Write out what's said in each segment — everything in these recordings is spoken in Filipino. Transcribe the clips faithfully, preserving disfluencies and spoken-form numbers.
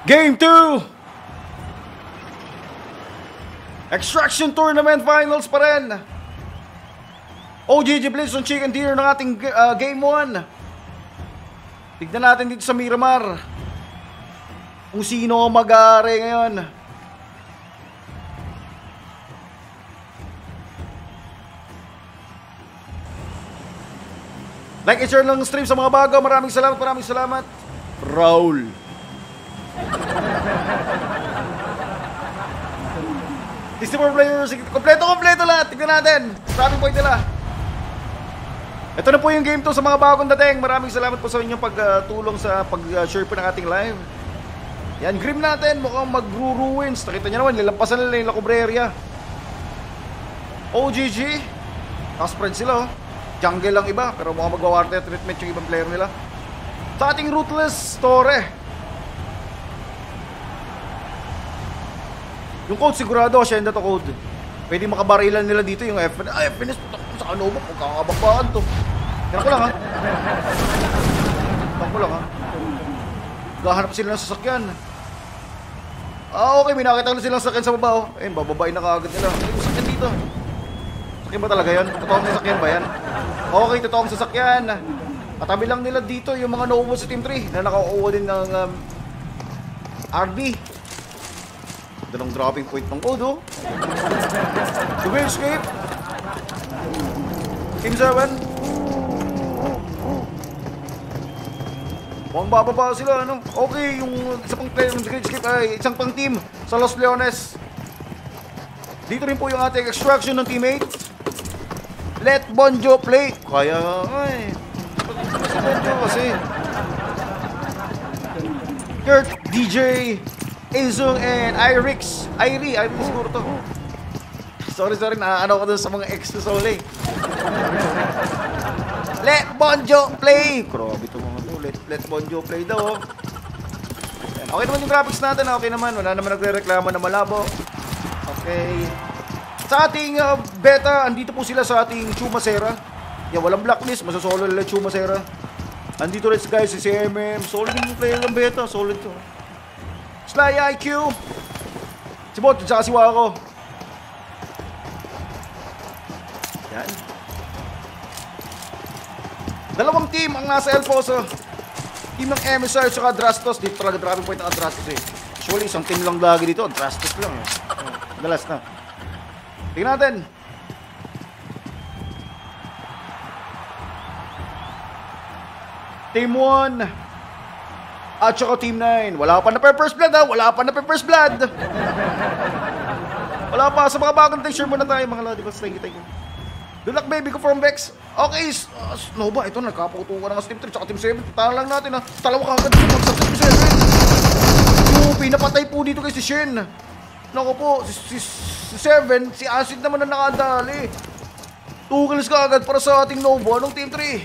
Game two! Extraction Tournament Finals pa rin. O G G Blitz on Chicken Dinner ng ating uh, Game one. Tignan natin dito sa Miramar kung sino ang mag-aari ngayon. Like and share lang stream sa mga bago. Maraming salamat, maraming salamat. Raul. sixty-four players. Kompleto, kompleto lahat. Tignan natin. Maraming point nila. Ito na po yung game to sa mga bagong dating. Maraming salamat po sa inyong pagtulong uh, sa pag-share po ng ating live. Yan, Grim natin. Mukhang mag-ruins. Nakita nyo naman, nilampasan nila yung La Cobreria. O G G. Nakaspread sila oh. Jungle lang iba, pero mukhang magwa-water treatment yung ibang player nila. Sa ating Ruthless Torre. Yung code sigurado, Ascenda to code. Pwede makabarilan nila dito yung F N S. Ay, F N S, sa kanobok, magkakabakbaan to. Yan ko lang ha. Yan ko lang ha. Gahanap sila ng sasakyan. Ah, okay, may nakita na silang sasakyan sa baba oh. Ayun, bababain na kaagad nila. Ay, may sasakyan dito. Sasakyan ba talaga yan? Totoong sasakyan ba yan? Okay, totoong sasakyan. Katabi lang nila dito yung mga nauubo sa Team three na nakauubo din ng um, R B. Dalawang dropping point ng code oh. The Will Escape. Team seven. Mukhang bababa sila, ano? Okay, yung isa pang player ng Great Escape ay isang pang team sa Los Leones. Dito rin po yung ating extraction ng teammate. Let Bonjo play. Kaya, ay. Si Bonjo kasi. Kurt, D J, Azung, and Irix. Irie, Irie siguro to. Sorry, sorry, naano ko dun sa mga ex na sole. Let Bonjo play. Grabe ito mga to. Let, let Bonjo play daw. Okay naman yung graphics natin. Okay naman. Wala naman nagre-reklamo na malabo. Okay. Sa ating uh, beta, andito po sila sa ating Chumacera. Yan, walang blacklist. Masasolo nila Chumacera. Andito rin guys si C M M. Solid yung player ng beta. Solid to. Sly I Q. Si Bot, at saka si Wako. Yan. Dalawang team ang nasa El Poso. Team ng M S R at saka Drastos. Dito talaga dropping point ng Drastos eh. Actually, isang team lang lagi dito. Drastos lang eh. Dalas na. Tingnan natin. Team one at saka Team nine. Wala pa na first blood ha. Wala pa na first blood. Wala pa. Sa mga bagong t-shirt muna tayo mga lodi. Thank you, thank you. Good luck baby ko from Vex. Okay, uh, Nova, ito nagkaputukan ng Team three at Team seven. Tahan lang natin ha. Talawa kagad ito sa Team seven. Yung pinapatay po dito kay si Shen. Naku po, si, si, si seven, si Acid naman na nakadali. two kills ka agad para sa ating Nova. Anong Team three?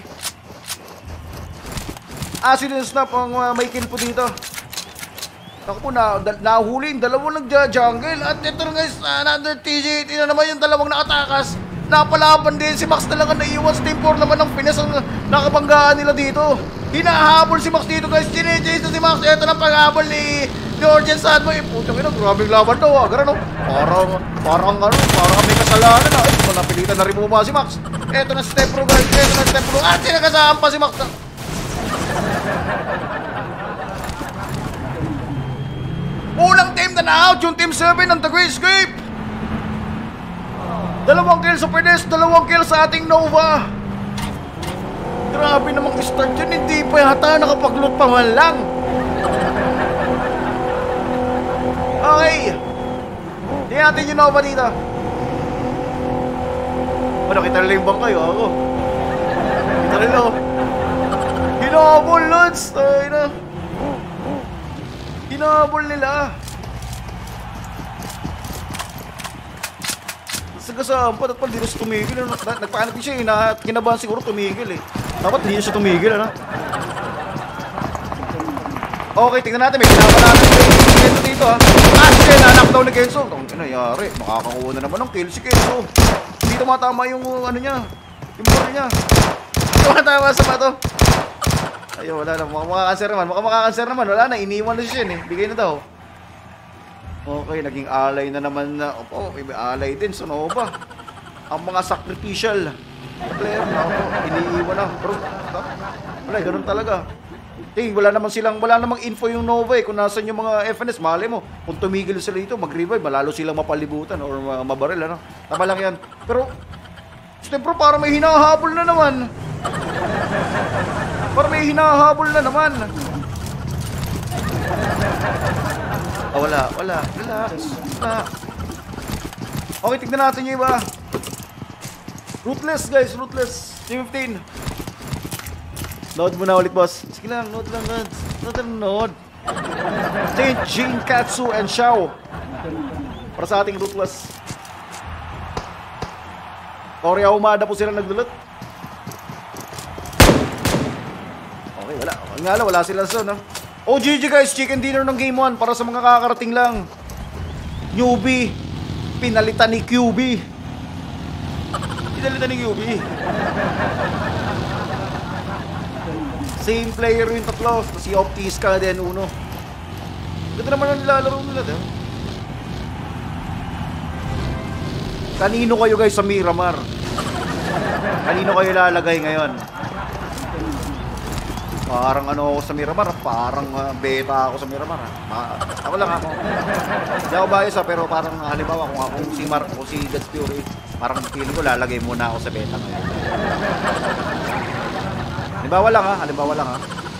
Acid and Snap ang uh, may kill po dito. Naku po, na, da, nahuli yung dalawang nagja-jungle. At ito na guys, another T J. Ito na naman yung dalawang nakatakas. Napalaban din si Max talaga naiwan sa Team four naman ng Pinas ang nakabanggaan nila dito. Hinahabol si Max dito guys. Chine-chase na si Max. Ito na paghabol ni Georgian Sadmo. Eh, putang ina, grabing laban daw ah. Ganun, no? Parang, parang ano, parang may kasalanan ah. Ito, napilitan na rin bumaba si Max. Ito na step pro guys. Ito na step pro. At sinakasaan pa si Max. Ulang team na na-out yung Team seven ng The Great Escape. Dalawang kill sa Perdes, dalawang kill sa ating Nova. Grabe namang start yun. Hindi pa yata nakapag-loot pa man lang. Okay. Tingnan natin yung Nova dito. O, nakita nila yung bangkay ako. Kita nila o. Hinabol, Lods. Ay na. Hinabol nila. Sagasaan pa, dapat hindi na siya tumigil. Nagpaanap siya eh, na kinabahan siguro tumigil eh. Dapat hindi na siya tumigil, ano? Okay, tingnan natin. May kinabahan natin si Kenzo dito ha. Ah, si Ken, na-knockdown ni Kenzo. Ang inayari, makakakuha na naman ng kill si Kenzo. Hindi tumatama yung ano niya. Yung bola niya. Hindi tumatama sa bato. Ayun, wala na. Mukhang makakanser naman. Mukhang makakanser naman. Wala na. Iniwan na siya eh. Bigay na daw. Okay, naging alay na naman na. Opo, may alay din sa Nova. Ang mga sacrificial player na ako. Iniiwan na. Pero, wala, ganun talaga. Eh, wala naman silang, wala namang info yung Nova eh. Kung nasan yung mga F N S, mali mo. Kung tumigil sila dito, mag-revive, malalo silang mapalibutan or mabaril, ano. Tama lang yan. Pero, siyempre, parang may hinahabol na naman. Parang may hinahabol na naman. Ah, oh, wala, wala. Relax. Wala. Okay, tignan natin yung iba. Ruthless, guys. Ruthless. Team fifteen. Node muna ulit, boss. Sige lang, node lang, node. Node lang, node. Saint, Jin, Katsu, and Xiao. Para sa ating Ruthless. Korea Umada po sila nagdulot. Okay, wala. Nga lang, wala sila sa, no? O G G, guys. Chicken dinner ng game one. Para sa mga kakarating lang. Newbie. Pinalitan ni Q B. Pinalitan ni Q B. Same player yung tatlo. Si Optiska din, uno. Ganda naman ang nilalaro nila, diba? Kanino kayo guys sa Miramar? Kanino kayo lalagay ngayon? Parang ano ako sa Miramar. Parang uh, beta ako sa Miramar. Ma ako lang ako. Hindi ako bias ha, pero parang halimbawa kung ako si Mar o si God's Fury, parang feeling ko lalagay muna ako sa beta ngayon. Halimbawa lang ha, halimbawa lang ha.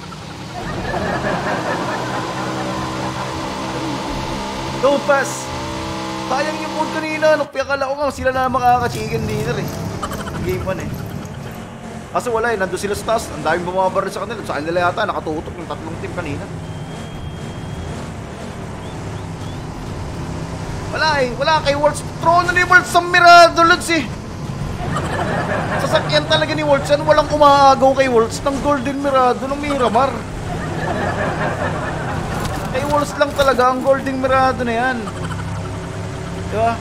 Don't pass! Sayang yung code kanina, nagpiyakala ko nga, sila na makaka-chicken dinner eh. Game one eh. Kaso wala eh, nandun sila sa taas, ang daming bumabaril sa kanila. Sa kanila yata, nakatutok yung tatlong team kanina. Wala eh, wala kay Worlds. Throw na ni Worlds sa Mirado Lods eh. Sasakyan talaga ni Worlds yan, walang umaagaw kay Worlds ng Golden Mirado ng Miramar. Kay Worlds lang talaga ang Golden Mirado na yan. Diba?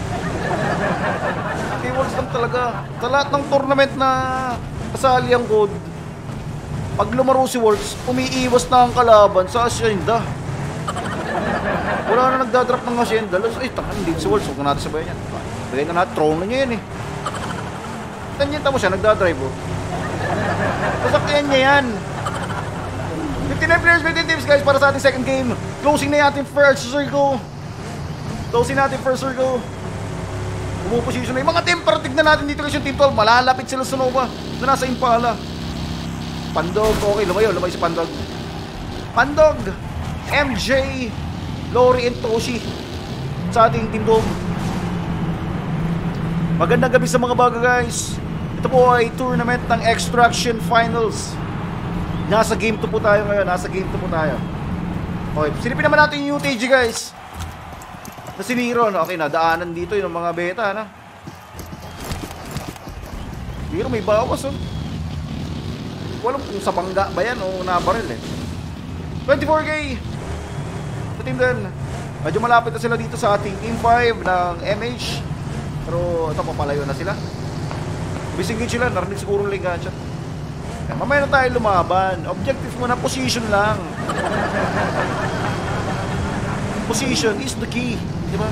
Kay Worlds lang talaga. Sa lahat ng tournament na kasali ang code, pag lumaro si Worlds, umiiwas na ang kalaban sa Hacienda. Wala na nagdadrop ng Hacienda. Ay, tangan, hindi si Worlds. Huwag na natin sabayan yan. Bagay na natin, throne na niya yan eh. Tanyenta mo siya, nagdadrive oh. Sasakyan niya yan. fifty-nine players, fifteen teams guys para sa ating second game. Closing na natin first circle. Closing natin first circle. Umuposition na yung mga team. Para tignan natin dito guys yung team twelve. Malalapit sila sa Nova na nasa Impala. Pandog, okay, lumayo, lumayo si Pandog. Pandog, M J, Lori, and Toshi sa ating team dog. Magandang gabi sa mga baga guys. Ito po ay tournament ng Extraction Finals. Nasa game two po tayo ngayon. Nasa game two po tayo. Okay, silipin naman natin yung U T G guys. Na si Nero, okay, nadaanan dito yung mga beta, na. Nero may bawas, oh. Walang kung sa bangga ba yan o nabaril, eh. twenty-four K sa team din. Medyo malapit na sila dito sa ating team five ng M H. Pero ito, papalayo na sila. Bising sila, narinig siguro lang ganyan. Mamaya na tayo lumaban. Objective mo na, position lang. Position is the key. Diba?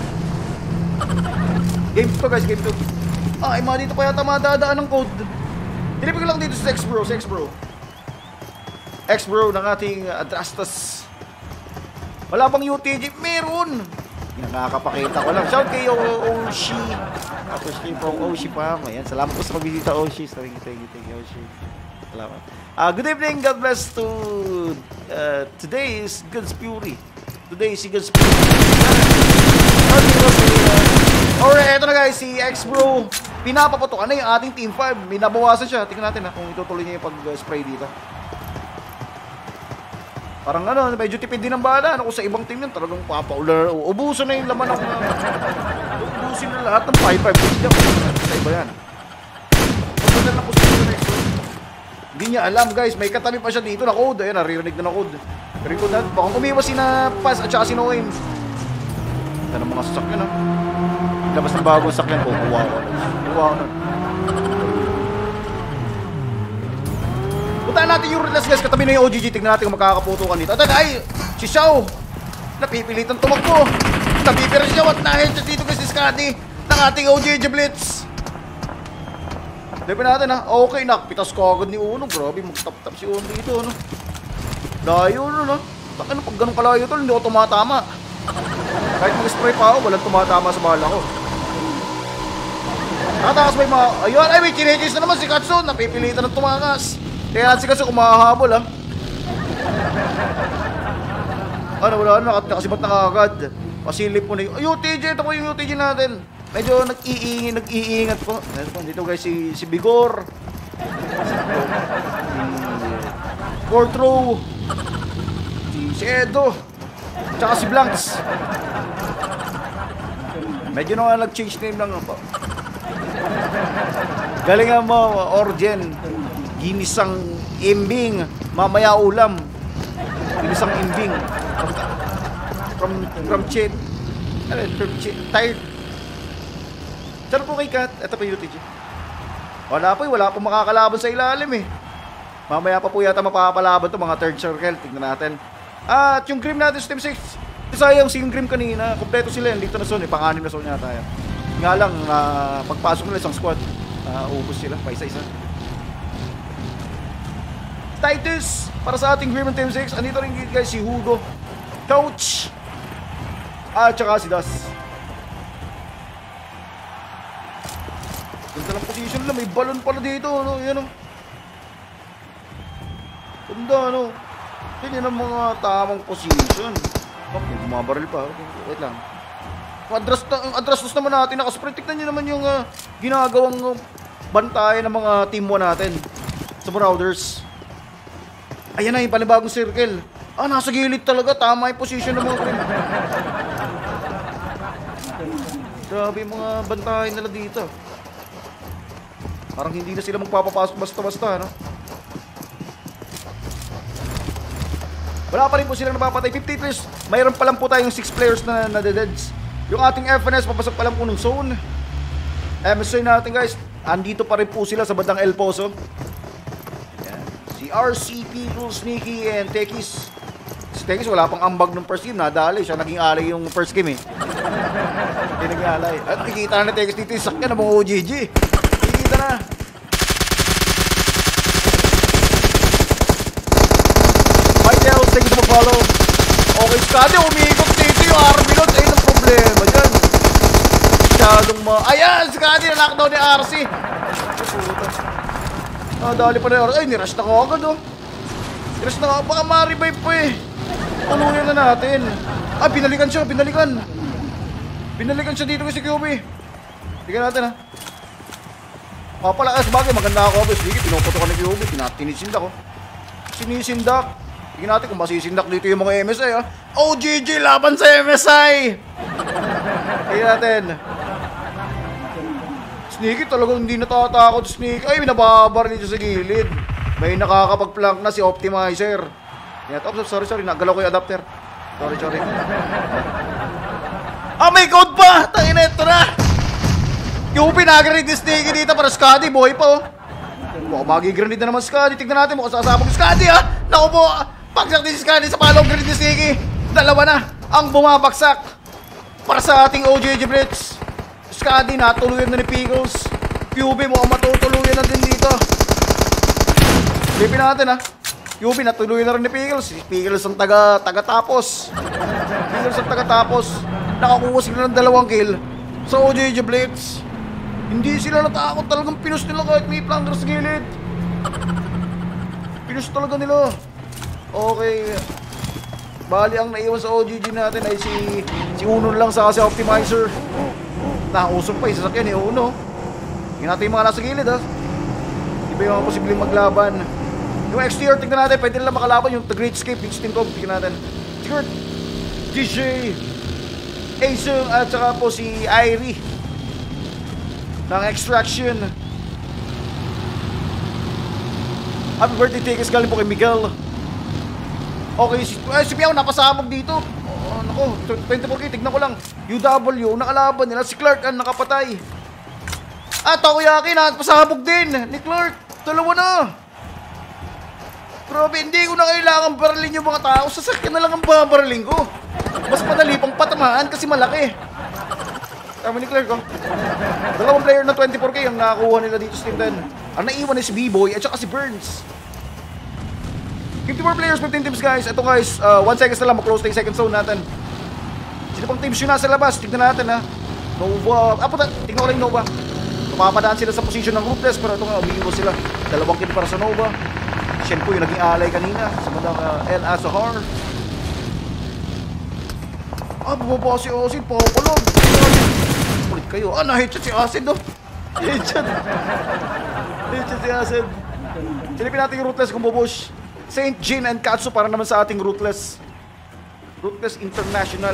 Game two guys, game two. Ah, ay mga dito pa yata madadaan ng code. Tinipin ko lang dito sa X-Bro, sa X-Bro. X-Bro ng ating Adrastas. Wala bang U T G? Meron! Nakakapakita ko lang. Shout kay Oshi. Tapos kay from Oshi pa. Ayan, salamat po sa pagbisita Oshi. Thank you, thank you, thank you Oshi. Salamat. Uh, good evening, God bless to uh, today is God's Fury. Today is God's Fury. Alright, eto na guys, si X-Bro. Pinapaputokan na yung ating team five. Minabawasan siya. Tingnan natin ha, kung itutuloy niya yung pag-spray dito. Parang ano, medyo tipid din ang bala. Ano, kung sa ibang team yun, talagang papaular. Ubuso na yung laman ng... Uh, ubusin na lahat ng five five. Sa iba yan. Pagkakal na position na ito. Hindi niya alam guys, may katabi pa siya dito na code. Ayan, naririnig na na code. Record na. Baka umiwas si na Paz at saka si Noem. Ito ng mga sasakyan ha. Labas ng bagong sasakyan ko. Wow. Wow. Puntaan natin yung Ruthless guys, katabi na yung O G G. Tignan natin kung makakaputukan dito. At ay, si Xiao, napipilitang tumakbo. Napipira siya at na-headshot dito kasi si Scotty ng ating O G G Blitz. Depin natin ha. Okay, nakpitas ko agad ni Uno. Grabe, mag-tap-tap si Uno dito, no? Dayo, no, no? Taka na, pag ganun kalayo tol, hindi ako tumatama. Kahit mag-spray pa ako, walang tumatama sa bala ko. Nakatakas ba yung mga... Ayun, ay may chinechase na naman si Katsu. Napipilitan ng tumakas. Kaya natin si Katsu kumahabol ha. Ano, wala na, nakasibat na kagad. Pasilip mo na yung... Ay, U T J, ito po yung U T J natin. Medyo nag-iingi, nag-iingat po. Dito guys, si, si Bigor. Fourth row. Si, si Edo. Tsaka si Blanks. Medyo na nga nag-change name lang po. Galingan mo, Orgen. Ginisang imbing. Mamaya ulam. Ginisang imbing. From, from Chet. Ano, from Chet. Tired. Saan po kay Kat? Ito pa yung U T G. Wala po eh. Wala po makakalaban sa ilalim eh. Mamaya pa po yata mapapalaban to mga third circle. Tignan natin. At yung Grim natin sa Team six. Sayang si yung Grim kanina. Kompleto sila yan. Dito na zone eh. Pang-anim na zone yata yan. Nga lang, uh, pagpasok nila isang squad. Uh, ubos sila. Pa isa-isa. Titus. Para sa ating Grim ng Team six. Andito rin guys si Hugo. Coach. At saka si Das. Ganda ng position lang. May balon pala dito. Ano? Yan o. Ganda ano. Yan ang mga tamang position. Okay, bumabaril pa. Okay, wait lang. Adras, adrastos naman natin. Nakasprint. Tignan nyo naman yung uh, ginagawang uh, bantayan ng mga team one natin. Sa Marauders. Ayan na yung panibagong circle. Ah, nasa gilid talaga. Tama yung position ng mga team. Grabe yung mga bantayan nila dito. Parang hindi na sila magpapapasok basta-basta, no? Wala pa rin po silang napapatay. fifty players. Mayroon pa lang po tayong six players na nadededs. Yung ating F N S, papasok pa lang po ng zone. M S I natin guys, andito pa rin po sila sa bandang El Poso. Ayan. Si R C P, Cool Sneaky, and Tekis. Si Tekis wala pang ambag ng first game. Nadali siya, naging alay yung first game eh. Hindi naging alay. At kikita na Tekis dito yung sakyan ng mga O G G. Kikita na. Michael, thank you for follow. Okay, Scotty, umiikot dito yung Arbilot. Ayun ang problema dyan. Masyadong ma... Ayan, Scotty, na-lockdown ni R C. Ah, dali pa na yung R C. Ay, nirush na ko agad, oh. Nirush na ko. Baka ma-revive po eh. Tuluyan na natin. Ah, binalikan siya, binalikan. Binalikan siya dito kasi Q B. Tignan natin, ha. Papalakas bagay, maganda ako. Sige, pinuputo ka ni Q B. Tinisisindak, oh. Sinisindak. Tingnan natin kung masisindak dito yung mga M S I ha. O G G laban sa M S I. Tingnan natin. Sneaky talagang hindi natatakot. Sneaky. Ay, nababar dito sa gilid. May nakakapag-plank na si Optimizer. Tingnan natin. Sorry, sorry. Nagalaw ko yung adapter. Sorry, sorry. Ah, may code pa. Tangina, ito na. Yung pinag-grenade ni Sneaky dito para Scotty. Boy pa oh. Mukhang magi-grenade na naman Scotty. Tignan natin. Mukhang sasabog Scotty ha. Naku po. Bagsak din si Scotty sa palong grenade ni Sneaky. Dalawa na ang bumabagsak para sa ating O G G Blitz. Scotty natuluyan na ni Pickles. Q B mukhang matutuluyan na din dito. Lipin natin ha. Q B natuluyan na rin ni Pickles. Si Pickles ang taga, taga tapos. Pickles ang taga tapos. Nakakuha sila ng dalawang kill sa O G G Blitz. Hindi sila natakot, talagang pinus nila kahit may flanker sa gilid. Pinus talaga nila. Okay. Bali ang naiwan sa O G G natin ay si si Uno lang sa kasi Optimizer. Nausok pa yung sasakyan ni Uno. Tingnan natin yung mga nasa gilid ha. Iba yung mga posibleng maglaban. Yung X T R tignan natin, pwede nila makalaban yung The Great Escape, yung Steam Cove, tignan natin. Tignan G J Asung at saka po si Irie ng Extraction. Happy birthday tickets galing po kay Miguel. Okay, si, eh, si Piao napasabog dito. Oh, nako, twenty-four K, tignan ko lang. U W, nakalaban nila. Si Clark ang nakapatay. At Takoyaki, nakapasabog din. Ni Clark, dalawa na. Grabe, hindi ko na kailangan baralin yung mga tao. Sasakyan na lang ang babaralin ko. Mas madali pang patamaan kasi malaki. Tama ni Clark, oh. Dalawang player na twenty-four K ang nakakuha nila dito sa Team ten. Ang naiwan is si B-Boy at saka si Burns. fifty-four players, fifteen teams guys. Ito guys, uh, one seconds na lang mag-close na yung second zone natin. Sino pang teams yun nasa labas? Tignan natin ha. Nova, ah puta, tignan ko lang yung Nova. Tumapadaan sila sa position ng Ruthless, pero ito nga, umiiwas sila. Dalawang kill para sa Nova. Shen po yung naging alay kanina sa bandang uh, El Azahar. Ah, bumaba si Osid, pakulog. Ulit kayo. Ah, na-headshot si Acid, oh. Headshot. Headshot si Acid. Silipin natin yung Ruthless kung bubush. Saint Jean and Katsu para naman sa ating Ruthless. Ruthless International.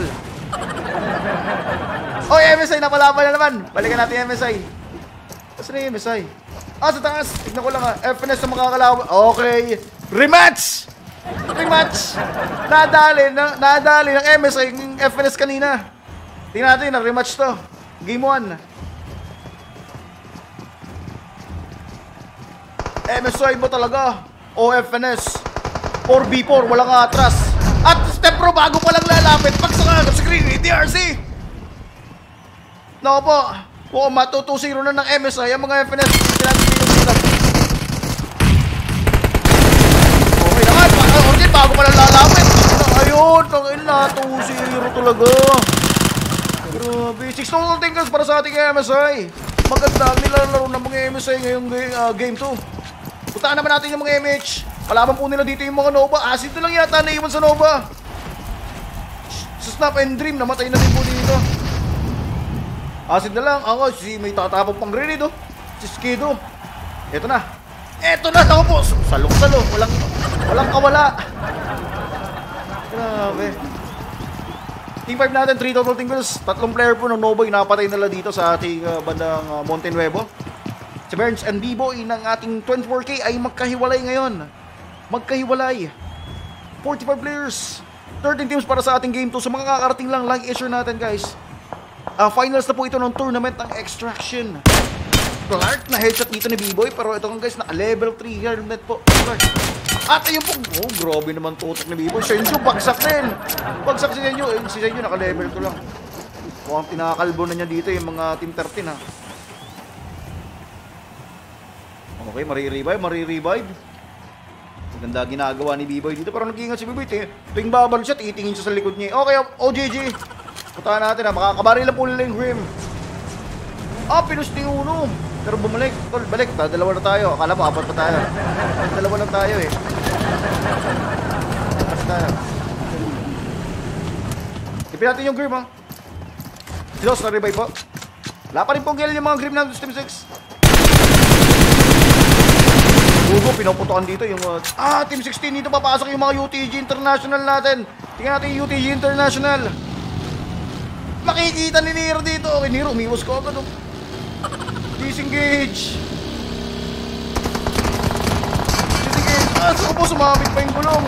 Oh, M S I, napalaban na naman. Balikan natin yung M S I. Kasi na yung M S I. Ah, sa taas. Tignan ko lang ha. F N S na makakalawa. Okay. Rematch! Rematch! Nadali, na, nadali ng M S I yung F N S kanina. Tingnan natin, na-rematch to. Game one. M S I mo talaga. O F N S. four v four, walang atras. At step pro bago pa lang lalapit. Pagsakagap sa screen ni D R C. Naku po. Kung matu two zero na ng M S I, ang mga F N S. Okay naman. Okay, bago pa lang lalapit. Ayun, tangin na. two zero talaga. Grabe. six total tingles para sa ating M S I. Maganda ang nilalaro ng mga M S I ngayong uh, game two. Puntaan naman natin yung mga M H. Malaman po nila dito yung mga Nova. Acid na lang yata naiwan sa Nova. Sa Snap and Dream, namatay na din po dito. Acid na lang. Ako, si may tatapang pang grenade, oh. Si Skido. Eto na. Eto na, ako po. Salong-salo. Walang, walang kawala. Grabe. Team five natin, three total tingles. Tatlong player po ng Nova, inapatay nila dito sa ating uh, bandang uh, Monte Nuevo. Si Burns and B-Boy ng ating twenty-four K ay magkahiwalay ngayon. Magkahiwalay. forty-five players. thirteen teams para sa ating game two. So mga kakarating lang, like issue natin guys. Uh, finals na po ito ng tournament ng Extraction. Clark na headshot dito ni B-Boy. Pero ito kang guys, na level three helmet po. Clark. At ayun po. Oh, grabe naman tutok ni B-Boy. Senju, bagsak din. Bagsak si Senju. Eh, si Senju naka-level two lang. Mukhang tinakalbo na niya dito yung mga team thirteen ha. Okay, marirevive, marirevive. Maganda ginagawa ni B-Boy dito. Parang nag-iingat si B-Boy. Tuwing babal siya, titingin siya sa likod niya. Okay, O G G. Puntahan natin ha. Makakabari lang po nila yung Grim. Ah, pinus ni Uno. Pero bumalik. Tol, balik. Dalawa na tayo. Akala mo, apat pa tayo. Dalawa lang tayo eh. Apat tayo. Tipin natin yung Grim ha. Silos, na-revive po. Wala pa rin pong kill yung mga Grim na Team six. Ugo, pinuputokan dito yung uh, ah, Team sixteen dito papasok yung mga U T G International natin. Tingnan natin yung U T G International. Makikita ni Nero dito. Okay, Nero, umiwas ko agad. Disengage. Disengage. Ah, saan po sumabit pa yung gulong?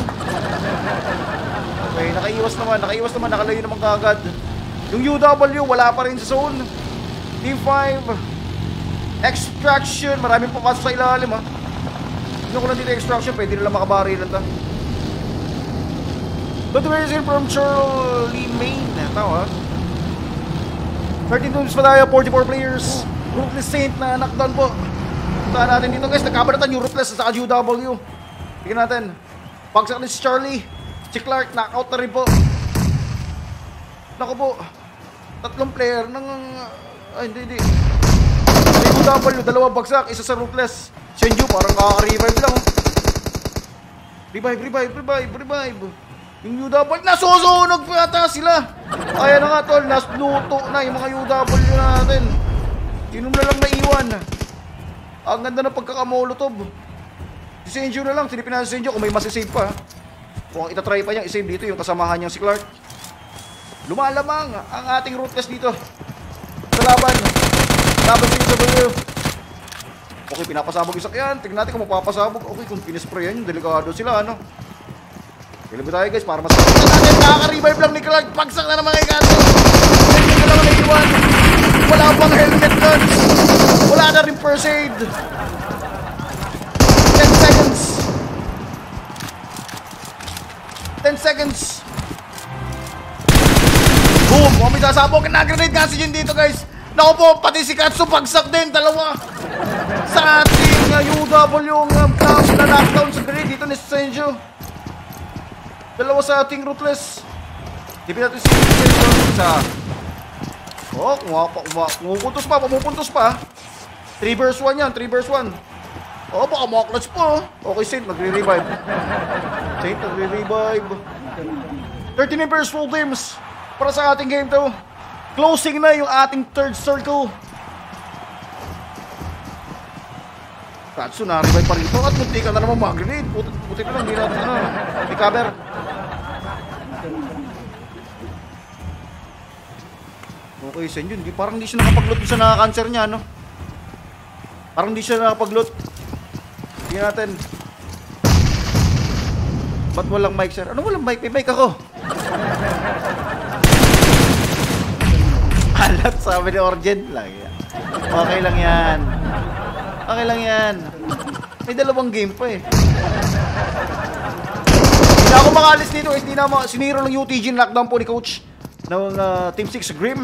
Okay, nakaiwas naman. Nakaiwas naman. Nakalayo naman kagad. Yung U W, wala pa rin sa zone. Team five. Extraction. Maraming papasok sa ilalim ha. Ano ko lang dito Extraction, pwede nila makabari lang ta. Notification from Charlie Main. Tao ha. thirteen teams pa tayo, forty-four players. Ruthless Saint na knockdown po. Puntaan natin dito guys, nagkabalatan yung Ruthless sa U W. Tingnan natin. Pagsak ni si Charlie. Si Clark, knockout na rin po. Naku po. Tatlong player ng... Ay, hindi, hindi. Sa U W, dalawang bagsak, isa sa Ruthless. Senju, parang kaka-revive lang. Revive, revive, revive, revive. Yung U W, nasusunog pa yata sila. Kaya na nga tol, nasluto na yung mga U W natin. Sinong na lang naiwan. Ang ganda ng pagkakamolotov. Si Senju na lang, silipin natin si Senju kung may masisave pa. Kung itatry pa niyang isave dito yung kasamahan niyang si Clark. Lumalamang ang ating Ruthless dito. Sa laban. Laban sa U W. Okay, pinapasabog yung sakyan. Tignan natin kung mapapasabog. Okay, kung pinispray yan, delikado sila, ano. Kailan tayo guys, para masabog natin. Nakaka-revive lang ni Clark. Pagsak na naman kay Kato. Hindi na lang naiwan. Wala pang helmet guns. Wala na rin first aid. ten seconds. ten seconds. Boom! Kung may sasabog, nag-grenade nga si Jin dito guys. Naku po, pati si Katsu bagsak din, dalawa. Sa ating uh, U W yung um, na knockdown sa grenade dito ni Senju. Dalawa sa ating Ruthless. Tipin natin si Senju. Isa. Oh, pumupuntos pa, pumupuntos pa. three versus one yan, three versus one. Oh, baka makaklatch po. Okay, Saint, nagre-revive. Saint, nagre-revive. thirteen versus full games para sa ating game to. Closing na yung ating third circle. Katsu, na-revive pa rito. At munti ka na naman mag-grenade. Buti na lang, hindi natin ano, recover. Okay, Senju, hindi, parang hindi siya nakapag-loot sa naka-cancer niya, no? Parang hindi siya nakapag-loot. Tingnan natin. Ba't walang mic, sir? Ano walang mic? May mic ako. Alat, sabi ni Orgen. Okay lang yan. Okay lang yan. May dalawang game pa eh. Hindi ako makalis dito eh. Hindi na mo. Siniro ng U T G knockdown po ni Coach ng uh, Team six Grim.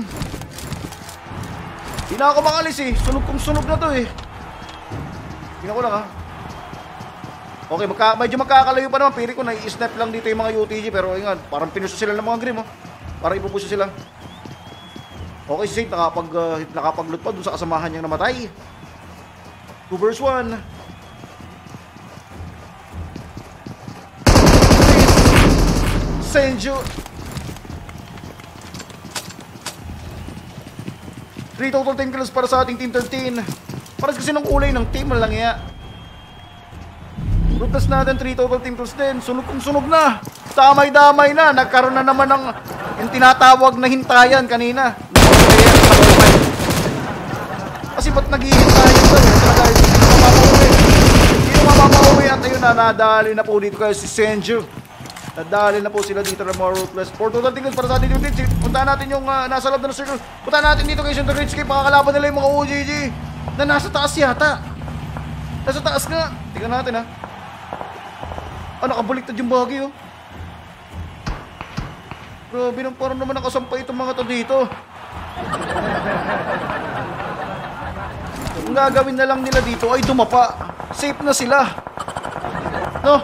Hindi na ako makalis eh. Sunog kong sunog na to eh. Tingnan ko lang ha. Okay, magka, medyo magkakalayo pa naman. Pili ko na i-snap lang dito yung mga U T G. Pero ingat, parang pinuso sila ng mga Grim oh. Parang ipupuso sila. Okay, si Saint nakapag, uh, nakapag-loot pa dun sa kasamahan niyang namatay. two versus one. Senju. three total team kills para sa ating Team thirteen. Paras kasi ng kulay ng team lang ya. Ruthless natin, three total team kills din. Sunog kung sunog na. Damay-damay na. Nagkaroon na naman ng yung tinatawag na hintayan kanina. Kasi ba't naghihintayan daw? Hindi na mapapauwi. Hindi na mapapauwi. At ayun na, nadali na po dito kayo si Senju. Nadali na po sila dito ng mga Ruthless. four total tingles para sa atin yung dito. Puntahan natin yung uh, nasa loob na circle. Puntahan natin dito kayo sa The Great Escape. Makakalaban nila yung mga O G G na nasa taas yata. Nasa taas nga. Tingnan natin ha. Ah, nakabaliktad yung bagay oh. Grabe nang parang naman nakasampay itong mga to dito. Ang gagawin na lang nila dito ay dumapa. Safe na sila. No?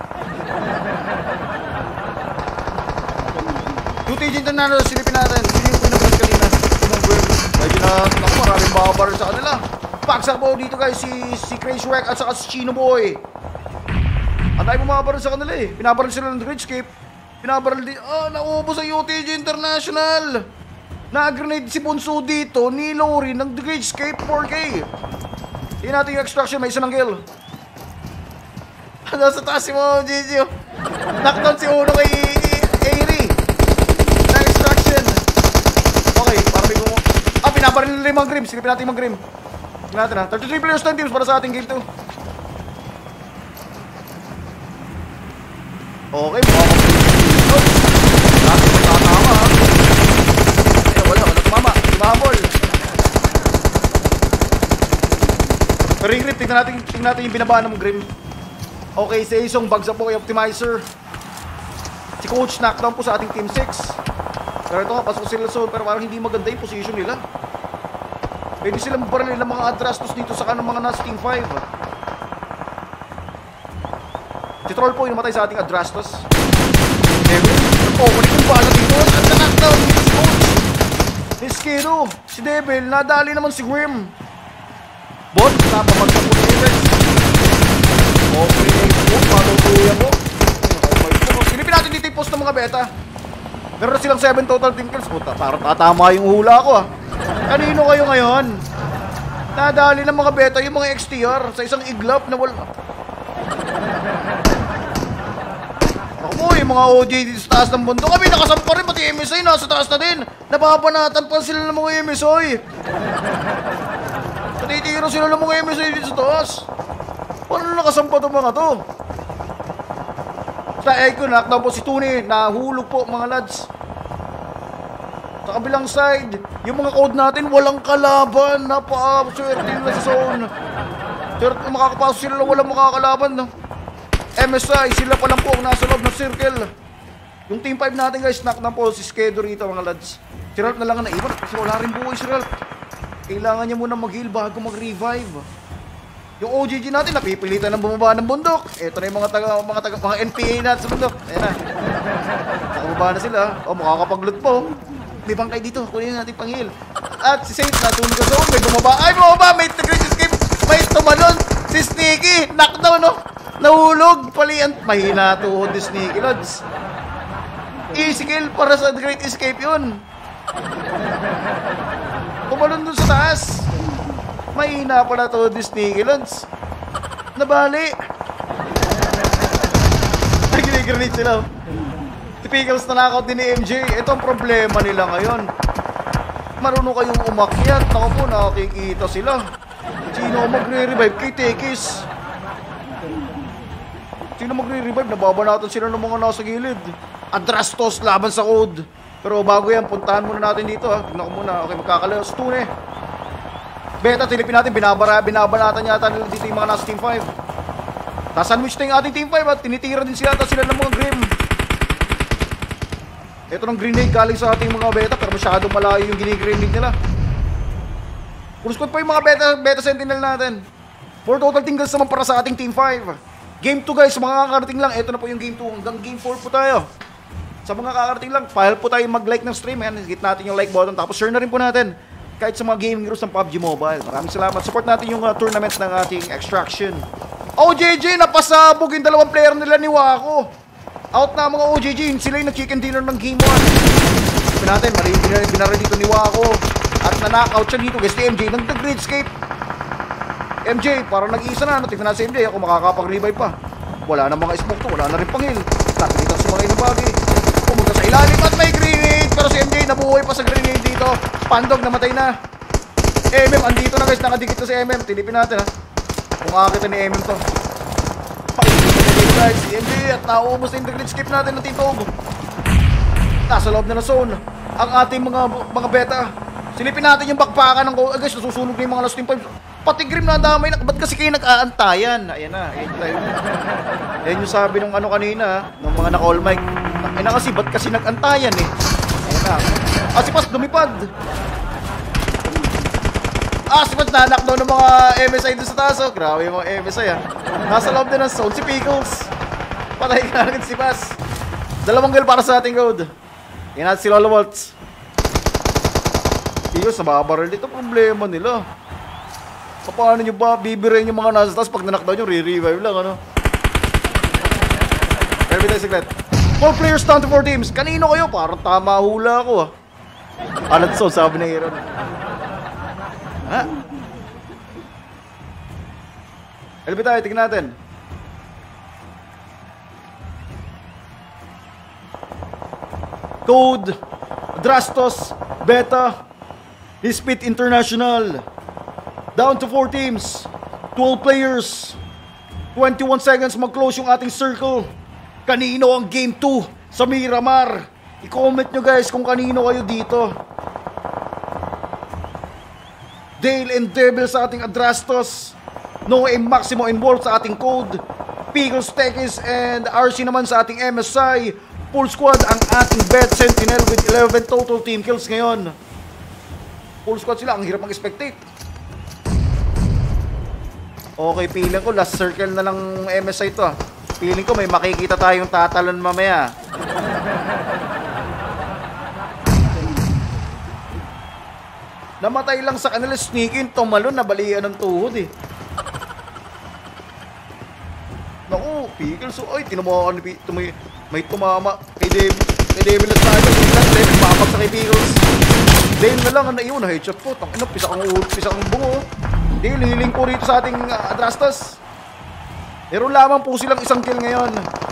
U T G na na silipin natin. Sino yung pinapag kanina? Medyo na, naku, maraming bakabaran sa kanila. Paksak po dito guys, si, si Crazy Wreck at saka si Chino Boy. Ang tayo bumabaran sa kanila eh. Pinabaran sila ng The Great Escape. Pinabaran din, ah, naubos ang U T G International. Na-grenade si Bunso dito, nilo rin ng The Great Escape four K. Tingnan natin yung extraction, may isa ng kill. Nasa taas si Mo, Gigi. Knockdown si Uno kay Airi. Na-extraction. Okay, para may gumo. Ah, pinabaril nila yung mga Grim. Silipin natin yung mga Grim. Tingnan natin ha. thirty-three players, ten teams para sa ating game two. Okay, mga kapatid. Natin magkakama ha. Mama, mabol. Ring rip, tingnan natin, tingnan natin yung binabaan ng Grim. Okay, sa isang bagsak po kay Optimizer. Si Coach knockdown po sa ating Team six. Pero ito nga, pasok sila zone, pero parang hindi maganda yung position nila. Pwede silang baril ng mga Adrastos dito sa kanang mga nasa Team five. Si Troll po yung namatay sa ating Adrastos. Devil, nag-opening yung bala dito. At na-knockdown dito si Coach. Iskero, si Devil, nadali naman si Grim. Bot, napapagsak po ni Devil. Okay, bot, matutuyan mo. Silipin natin dito yung post ng mga beta. Meron silang seven total team kills. Puta, parang tatama yung hula ko ah. Kanino kayo ngayon? Nadali ng mga beta yung mga X T R sa isang iglap na wala. Ako yung mga O G dito sa taas ng bundok. Kami nakasampa rin, pati M S I nasa taas na din. Napapanatan pa sila ng mga M S I. Natitiro sila ng mga M S I dito sa taas. Paano nakasampa itong mga to? Sa Icon, knockdown po si Tuni. Nahulog po mga lads. Sa kabilang side, yung mga code natin walang kalaban. Napaka-swerte nila sa zone. Swerte makakapasok sila na walang makakalaban. No? M S I, sila pa lang po ang nasa loob ng circle. Yung team five natin guys, knock na po si Skedo rito mga lads. Si Ralph na lang ang naiwan kasi wala rin buhay si Ralph. Kailangan niya muna mag-heal bago mag-revive. Yung O G G natin, napipilitan ng bumaba ng bundok. Ito na yung mga taga, mga taga, mga N P A natin sa bundok. Ayan na. Nakababa na sila. O, makakapag-loot po. May bangkay dito. Kunin natin pang-heal. At si Saint, natunog ka zone. May bumaba. Ay, bumaba! May great escape. May tumalon. Si Sneaky. Knockdown, no? Nahulog. Palian. Mahina tuhod ni Sneaky, Lods. Easy kill para sa great escape yun. Tumalon dun sa taas. Mahina pala tuhod ni Sneaky, Lods. Nabali. Ay, ginigranate sila. Typicals na knockout din ni M J. Ito ang problema nila ngayon. Marunong kayong umakyat. Naku po, nakikita sila. Sino magre-revive? Kay Tekis. Sino magre-revive? Nababanatan sila ng mga nasa gilid. Adrastos laban sa code. Pero bago yan, puntahan muna natin dito ha. Tignan ko muna. Okay, magkakalayo. Stune. Beta, tilipin natin. Binabara, binabanatan yata nila dito yung mga nasa Team five. Tasandwich na yung ating Team five at tinitira din sila. Sila ng mga Grim. Ito ng grenade galing sa ating mga beta. Pero masyadong malayo yung gini-grenade nila. Full squad pa yung mga beta, beta sentinel natin. For total tingles naman para sa ating Team five. Game two guys, mga kakarating lang. Ito na po yung Game two. Hanggang Game four po tayo. Sa mga kakarating lang, file po tayo mag-like ng stream. Ayan, hit natin yung like button. Tapos share na rin po natin. Kahit sa mga gaming heroes ng P U B G Mobile. Maraming salamat. Support natin yung uh, tournament ng ating Extraction. O J J, napasabog yung dalawang player nila ni Wako. Out na mga O G G. Sila yung nag-chicken dinner ng Game one. Sabi natin, mali binara dito ni Wako. At na-knockout siya dito. Guys, ni M J, nag-great escape. M J, parang nag-iisa na. Tingnan natin si M J, ako makakapag-revive pa. Wala na mga smoke to, wala na rin pang-heal. Nakikita sa mga inabagi. Pumunta sa ilalim at may grenade. Pero si M J, nabuhay pa sa grenade dito. Pandog, namatay na. M M, andito na guys, nakadikit na si M M. Tilipin natin ha. Kung makakita ni M M to. Pakikita na dito guys, si M J at nauubos na yung great escape natin ng Team Togo. Nasa loob na na zone. Ang ating mga mga beta. Silipin natin yung bakpakan ng goal. Ah, guys, nasusunog na yung mga last team five. Pati Grim na damay na. Ba't kasi kayo nag-aantayan? Ayan na. Ayan tayo. Ayan yung sabi ng ano kanina. Ng mga naka-all mic. Ayan na kasi. Ba't kasi nag-antayan eh? Ayan na. Ah, si Pas lumipad. Ah, si Pas nanak daw ng mga M S I dun sa taas. Oh, grabe yung mga M S I ah. Nasa loob din ng zone. Si Pickles. Patay ka agad si Pas. Dalawang goal para sa ating code. Ayan natin si Lolo Waltz. Iyo, sa babaril dito, problema nila. Paano nyo ba bibirin yung mga nasa taas pag nanakdown nyo, re-revive lang, ano? Pero tayo secret. Four players down to four teams. Kanino kayo? Parang tama hula ako, ah. Alat so, sabi na Aaron. Ha? L B tayo, tignan natin. Code, Drastos, Beta, Hispit International. Down to four teams. twelve players. twenty-one seconds mag-close yung ating circle. Kanino ang game two sa Miramar? I-comment nyo guys kung kanino kayo dito. Dale and Devil sa ating Adrastos. Noe and Maximo involved sa ating Code. Pickles, Tekis, and R C naman sa ating M S I. Full squad ang ating Bet Sentinel with eleven total team kills ngayon. Full squad sila, ang hirap mag-spectate. Okay, feeling ko last circle na lang M S I to ah. Feeling ko may makikita tayong tatalon mamaya. Namatay lang sa kanila, sneaking, tumalon, nabalian ng tuhod eh. Naku, Pickles, ay, tinamaan ni Pickles, may, may tumama kay Devil, kay Devil na tayo, Devil, makapag sa kay Pickles. Devil na lang, ang naiwan, headshot po, tangina, pisak ang ulo, pisak ang bungo. Devil, hiling po rito sa ating uh, Adrastos. Pero lamang po silang isang kill ngayon.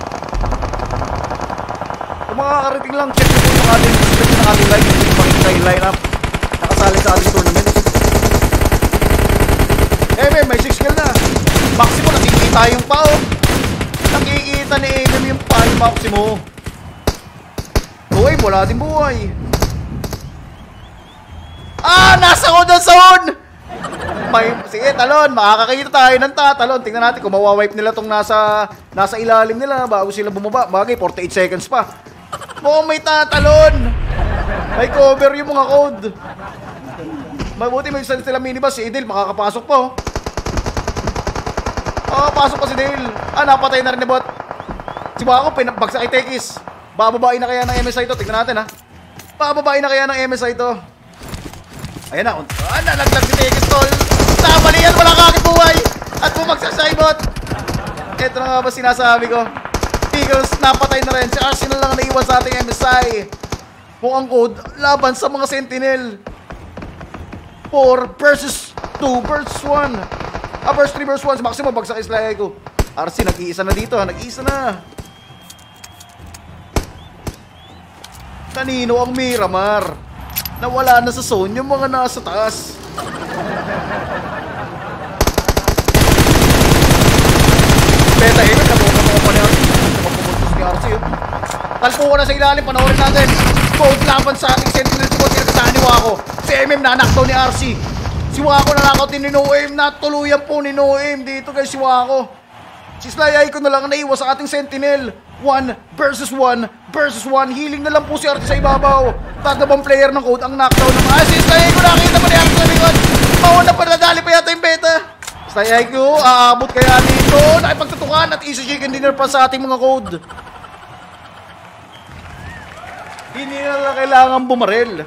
Kung mga kakarating lang, check po yung ating respect ng ating live, hindi makikita yung lineup. Nakasali sa ating tournament. M M, may six kill na. Maximo, nakikita yung pao. Nakikita ni M M yung pao, Maximo. Uy, wala din buhay. Ah, nasa ko na zone! May, sige, talon, makakakita tayo ng tatalon. Tingnan natin kung mawawipe nila tong nasa, nasa ilalim nila bago sila bumaba. Bagay, forty-eight seconds pa. Mukhang may tatalon. May cover yung mga code. Mabuti may isa sila minibus. Si Idil makakapasok po. Makakapasok pa si Dale. Ah, napatay na rin ni bot. Si Wako pinabagsak kay Tekis. Bababain na kaya ng M S I to. Tignan natin ha. Bababain na kaya ng M S I to. Ayan na. Ah, nalaglag si Tekis tol. Tabali yan. Wala kakit buhay. At bumagsak sa ibot. Ito na nga ba sinasabi ko. Eagles napatay na rin. Si Arsenal lang naiwan sa ating M S I. Mukhang code laban sa mga Sentinel. four versus two versus one. Ah, versus three versus one. Si Maximo bagsak islay ko. R C nag-iisa na dito. Nag-iisa na. Kanino ang Miramar? Nawala na sa zone yung mga nasa taas. Beta Haven, nabuka mo pa ni R C. Nabuka si R C yun. Talpo ko na sa ilalim, panoorin natin. Code laban sa ating Sentinel Squad. Kinakasahan ni Wako. Si M M nanaktaw ni R C. Si Wako nanakaw din ni Noem. Natuluyan po ni Noem dito guys si Wako. Si Sly Icon na lang naiwas sa ating Sentinel. one versus one versus one. Healing na lang po si R C sa ibabaw. Tatlong player ng code ang knockdown naman. Ah, si Sly Icon nakita pa ni R C sa likod. Mauna pa nadali pa yata yung beta. Sly Icon, aabot kaya dito. Nakipagtutukan at easy chicken dinner pa sa ating mga code. Hindi na kailangan bumaril.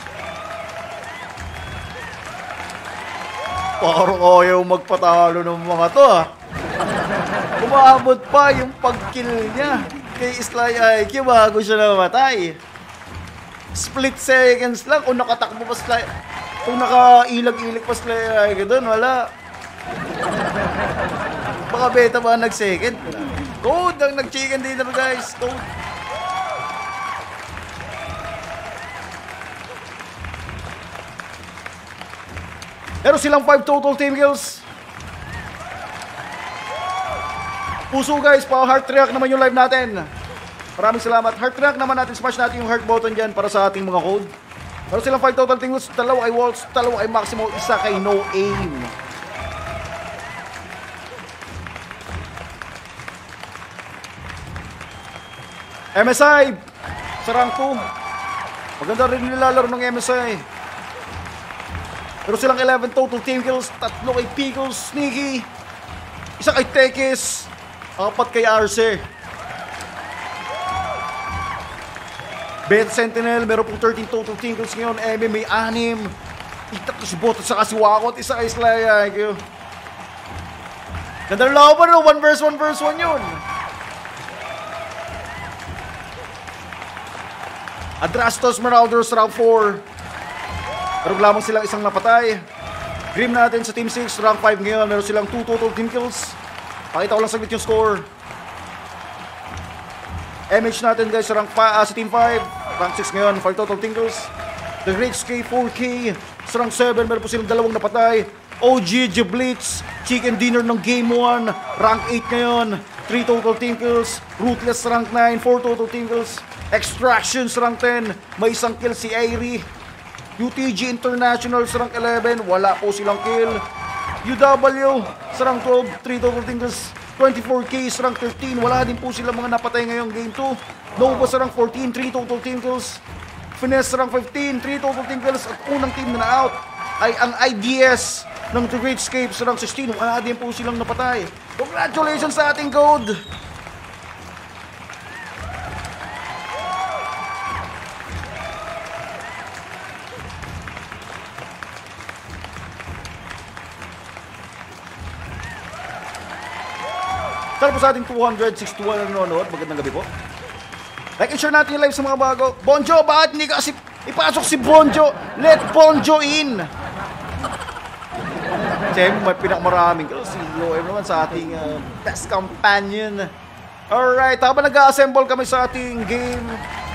Parang ayaw magpatalo ng mga to ah. Umaabot pa yung pag-kill niya kay Sly I Q bago siya namatay. Split seconds lang. Kung nakatakbo pa Sly, kung nakailag-ilag pa Sly I Q doon, wala. Baka beta ba nag-second? Code ang nag-chicken dinner guys. Code. Pero silang five total team kills. Puso guys, pa heart react naman yung live natin. Maraming salamat. Heart react naman natin, smash natin yung heart button dyan para sa ating mga code. Pero silang five total team kills. Dalawa ay Waltz, dalawa ay Maximo, isa kay No Aim. M S I sa rank two. Maganda rin nilalaro ng M S I. Pero silang eleven total team kills. Tatlo kay Pickles, Sneaky, isa kay Tekis, apat kay Arce. Beta Sentinel, meron pong thirteen total team kills ngayon. M M may anim. Itatlo si Bot at saka si Wako at isa kay Sly I Q. Ganda ng laban no, one versus one versus one yun. Adrastos Marauders round four. Pero lamang silang isang napatay. Grim natin sa team six, rank five ngayon. Meron silang two total team kills. Pakita ko lang saglit yung score. M H natin guys sa rank five, uh, sa team five, rank six ngayon, five total team kills. The Great K four K sa rank seven, meron po silang dalawang napatay. O G G Blitz, Chicken Dinner ng game one, rank eight ngayon, three total team kills. Ruthless rank nine, four total team kills. Extractions rank ten, may isang kill si Airy. U T G International sa rank eleven, wala po silang kill. U W sa rank twelve, three total team kills. twenty-four K sa rank thirteen, wala din po silang mga napatay ngayong game two. Nova sa rank fourteen, three total team kills. Finesse sa rank fifteen, three total team kills. At unang team na na-out ay ang I D S ng The Great Escape sa rank sixteen, wala din po silang napatay. Congratulations sa ating code! Tara po sa ating two hundred sixty-one na nanonood. Magandang gabi po. Like and share natin yung live sa mga bago. Bonjo, bakit hindi ka kasi ipasok si Bonjo? Let Bonjo in! Siyempre, may pinakamaraming. Si Loem naman sa ating uh, best companion. Alright, habang nag-assemble kami sa ating game,